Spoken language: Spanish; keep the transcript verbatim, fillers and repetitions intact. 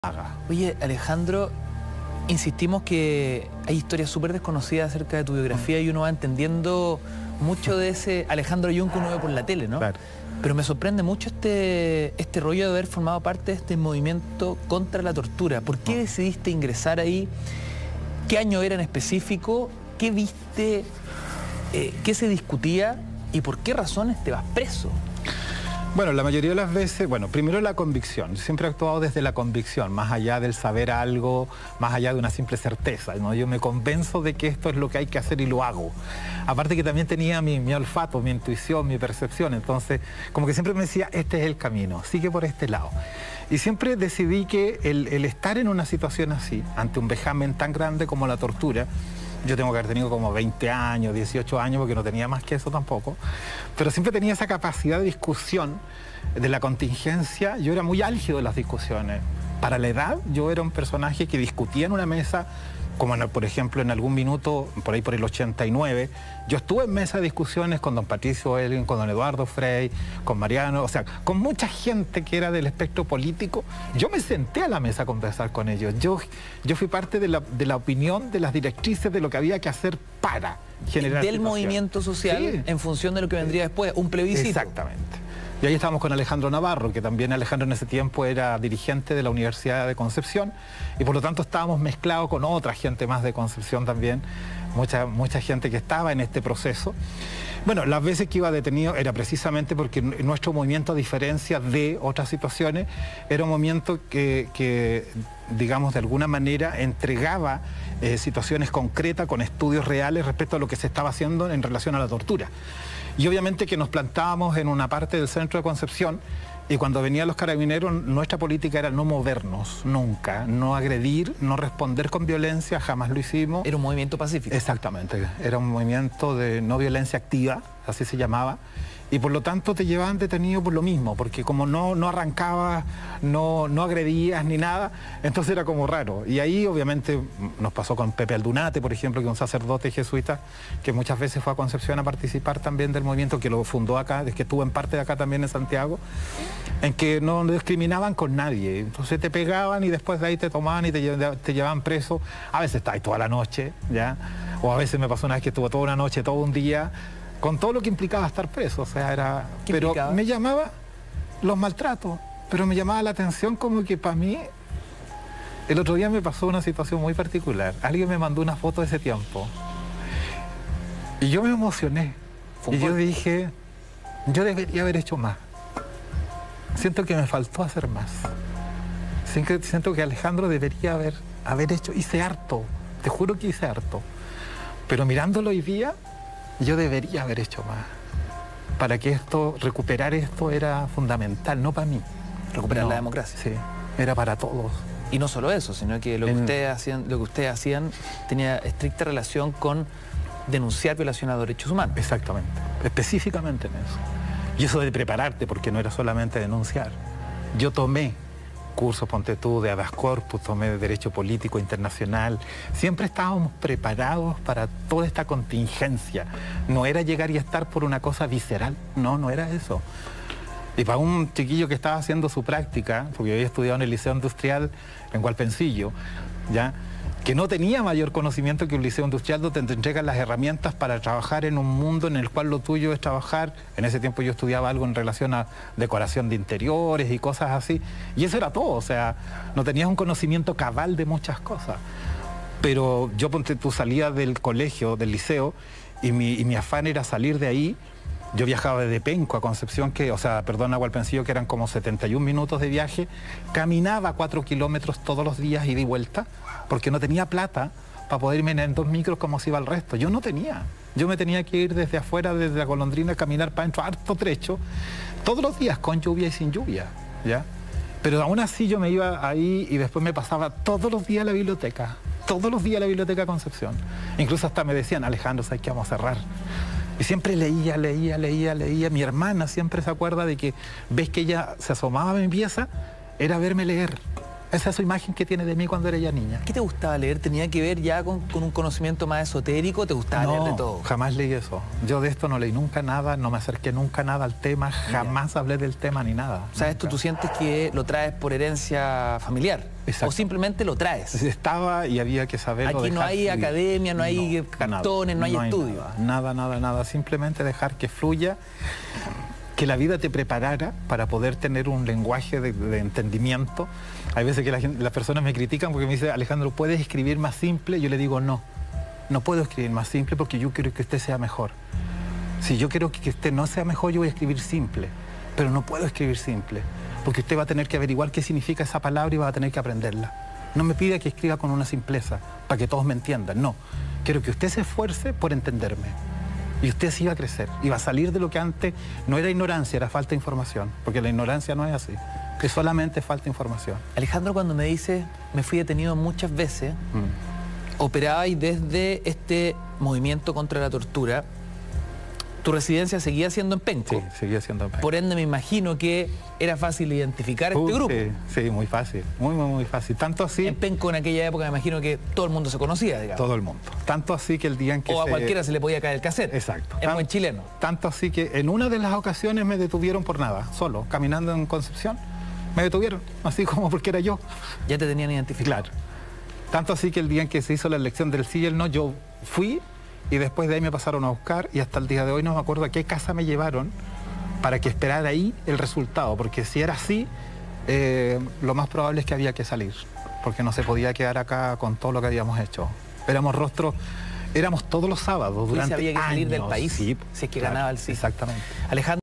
haga. Oye, Alejandro, insistimos que hay historias súper desconocidas acerca de tu biografía y uno va entendiendo mucho de ese Alejandro Jung que uno ve por la tele, ¿no? Claro. Pero me sorprende mucho este, este rollo de haber formado parte de este movimiento contra la tortura. ¿Por qué decidiste ingresar ahí? ¿Qué año era en específico? ¿Qué viste? Eh, ¿Qué se discutía? ¿Y por qué razones te vas preso? Bueno, la mayoría de las veces, bueno, primero la convicción. Yo siempre he actuado desde la convicción, más allá del saber algo, más allá de una simple certeza, ¿no? Yo me convenzo de que esto es lo que hay que hacer y lo hago. Aparte que también tenía mi, mi olfato, mi intuición, mi percepción. Entonces, como que siempre me decía, este es el camino, sigue por este lado. Y siempre decidí que el, el estar en una situación así, ante un vejamen tan grande como la tortura, yo tengo que haber tenido como veinte años, dieciocho años, porque no tenía más que eso tampoco. Pero siempre tenía esa capacidad de discusión de la contingencia. Yo era muy álgido en las discusiones. Para la edad, yo era un personaje que discutía en una mesa, como en, por ejemplo en algún minuto, por ahí por el ochenta y nueve, yo estuve en mesa de discusiones con don Patricio Elgin, con don Eduardo Frei, con Mariano, o sea, con mucha gente que era del espectro político. Yo me senté a la mesa a conversar con ellos. Yo, yo fui parte de la, de la opinión, de las directrices, de lo que había que hacer para generar del situación. Movimiento social, sí, en función de lo que vendría después, un plebiscito. Exactamente. Y ahí estábamos con Alejandro Navarro, que también Alejandro en ese tiempo era dirigente de la Universidad de Concepción, y por lo tanto estábamos mezclados con otra gente más de Concepción también, mucha, mucha gente que estaba en este proceso. Bueno, las veces que iba detenido era precisamente porque nuestro movimiento, a diferencia de otras situaciones, era un movimiento que, que digamos, de alguna manera entregaba eh, situaciones concretas con estudios reales respecto a lo que se estaba haciendo en relación a la tortura. Y obviamente que nos plantábamos en una parte del centro de Concepción y cuando venían los carabineros nuestra política era no movernos nunca, no agredir, no responder con violencia, jamás lo hicimos. Era un movimiento pacífico. Exactamente, era un movimiento de no violencia activa, así se llamaba. Y por lo tanto te llevaban detenido por lo mismo, porque como no, no arrancabas, no, no agredías ni nada, entonces era como raro. Y ahí obviamente nos pasó con Pepe Aldunate, por ejemplo, que es un sacerdote jesuita, que muchas veces fue a Concepción a participar también del movimiento, que lo fundó acá, que estuvo en parte de acá también en Santiago, en que no discriminaban con nadie. Entonces te pegaban y después de ahí te tomaban y te, te llevaban preso. A veces estabas toda la noche, ¿ya? O a veces me pasó una vez que estuvo toda una noche, todo un día, con todo lo que implicaba estar preso, o sea, era... Pero implicaba? Me llamaba los maltratos, pero me llamaba la atención como que para mí... El otro día me pasó una situación muy particular. Alguien me mandó una foto de ese tiempo. Y yo me emocioné. Y yo dije, yo debería haber hecho más. Siento que me faltó hacer más. Siento que Alejandro debería haber, haber hecho... Hice harto, te juro que hice harto. Pero mirándolo hoy día... Yo debería haber hecho más. Para que esto, recuperar esto era fundamental, no para mí. Recuperar no, la democracia. Sí, era para todos. Y no solo eso, sino que lo que, en... ustedes hacían, lo que ustedes hacían tenía estricta relación con denunciar violación a derechos humanos. Exactamente, específicamente en eso. Y eso de prepararte, porque no era solamente denunciar. Yo tomé cursos, ponte tú, de habeas corpus, tomé de Derecho Político Internacional. Siempre estábamos preparados para toda esta contingencia. No era llegar y estar por una cosa visceral, no, no era eso. Y para un chiquillo que estaba haciendo su práctica, porque yo había estudiado en el Liceo Industrial en Hualpencillo, ¿ya?, que no tenía mayor conocimiento que un liceo industrial donde te entregan las herramientas para trabajar en un mundo en el cual lo tuyo es trabajar. En ese tiempo yo estudiaba algo en relación a decoración de interiores y cosas así, y eso era todo, o sea, no tenías un conocimiento cabal de muchas cosas. Pero yo, ponte tú, salía del colegio, del liceo, y mi, y mi afán era salir de ahí. Yo viajaba desde Penco a Concepción, que, o sea, perdón, a Hualpencillo, que eran como setenta y un minutos de viaje. Caminaba cuatro kilómetros todos los días, ida y vuelta, porque no tenía plata para poder irme en dos micros como se iba el resto. Yo no tenía. Yo me tenía que ir desde afuera, desde la Golondrina, a caminar para adentro, harto trecho, todos los días, con lluvia y sin lluvia, ¿ya? Pero aún así yo me iba ahí y después me pasaba todos los días a la biblioteca, todos los días a la biblioteca Concepción. Incluso hasta me decían, Alejandro, ¿sabes qué? Vamos a cerrar. Y siempre leía, leía, leía, leía. Mi hermana siempre se acuerda de que, ves que ella se asomaba a mi pieza, era verme leer. Esa es su imagen que tiene de mí cuando era ya niña. ¿Qué te gustaba leer? ¿Tenía que ver ya con, con un conocimiento más esotérico? ¿Te gustaba no, leer de todo? Jamás leí eso. Yo de esto no leí nunca nada, no me acerqué nunca nada al tema, jamás hablé del tema ni nada. O sea, esto tú sientes que lo traes por herencia familiar. Exacto. O simplemente lo traes. Estaba y había que saberlo. Aquí no hay fluir. academia, no hay no, cartones, nada, no hay no estudio. Nada, nada, nada, nada. Simplemente dejar que fluya, que la vida te preparara para poder tener un lenguaje de, de entendimiento. Hay veces que la gente, las personas me critican porque me dicen, Alejandro, ¿puedes escribir más simple? Yo le digo, no, no puedo escribir más simple porque yo quiero que usted sea mejor. Si yo quiero que usted no sea mejor, yo voy a escribir simple, pero no puedo escribir simple, porque usted va a tener que averiguar qué significa esa palabra y va a tener que aprenderla. No me pida que escriba con una simpleza, para que todos me entiendan, no. Quiero que usted se esfuerce por entenderme. Y usted sí va a crecer, y va a salir de lo que antes no era ignorancia, era falta de información, porque la ignorancia no es así, que solamente falta información. Alejandro, cuando me dice, me fui detenido muchas veces, mm. operabais desde este movimiento contra la tortura, tu residencia seguía siendo en Penco. Sí, seguía siendo en Penco. Por ende, me imagino que era fácil identificar uh, este grupo. Sí, sí, muy fácil, muy, muy, muy fácil. Tanto así... En Penco en aquella época me imagino que todo el mundo se conocía, digamos. Todo el mundo. Tanto así que el día en que O a se... cualquiera se le podía caer el cassette. Exacto. Es buen chileno. Tanto así que en una de las ocasiones me detuvieron por nada, solo, caminando en Concepción. Me detuvieron, así como porque era yo. Ya te tenían identificado. Claro. Tanto así que el día en que se hizo la elección del sí y el no, yo fui y después de ahí me pasaron a buscar y hasta el día de hoy no me acuerdo a qué casa me llevaron para que esperara ahí el resultado, porque si era así, eh, lo más probable es que había que salir, porque no se podía quedar acá con todo lo que habíamos hecho. Éramos rostros, éramos todos los sábados durante años. Había que salir años. del país, sí, si es que claro, ganaba el sí. Exactamente. Alejandro.